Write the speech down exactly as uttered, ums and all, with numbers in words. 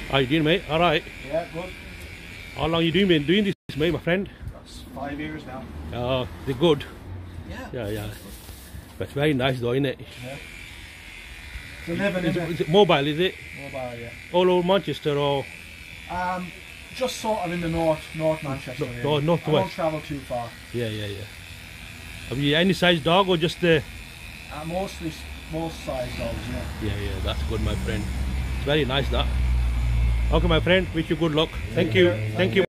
How you doing, mate? All right. Yeah, good. How long you doing been doing this, mate, my friend? That's five years now. Oh, uh, they're good. Yeah. Yeah, yeah. But it's very nice though, isn't it? Yeah. It's a living, is, isn't it? it? Is it mobile, is it? Mobile, yeah. All over Manchester or? Um, just sort of in the north, North Manchester. No, really. no, north I west. don't travel too far. Yeah, yeah, yeah. Have you any size dog or just the? Uh, mostly, most size dogs, yeah. Yeah, yeah, that's good, my friend. It's very nice that. Okay, my friend. Wish you good luck. Thank you. Thank you.